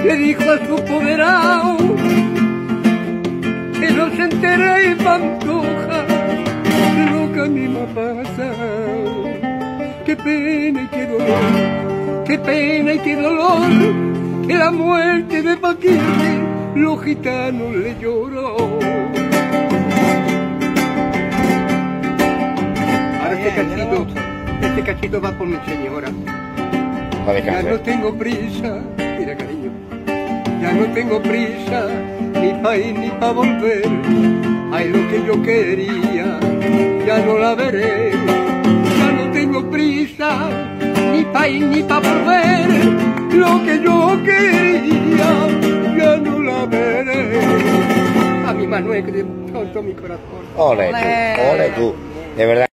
le dijo a su poderao que no se entere y pantoja de lo que a mí me ha pasado. Qué pena y qué dolor, qué pena y qué dolor, que la muerte de Paquete los gitanos le lloró. Ahora este cachito va por mi señora. Ya no tengo prisa, mira cariño, ya no tengo prisa, ni pa' ir ni pa' volver. Ay, lo que yo quería, ya no la veré. Ya no tengo prisa, ni pa' ir ni pa' volver. Lo que yo quería, ya no la veré. A mi Manuel, que le tontó mi corazón. Ole tú, de verdad.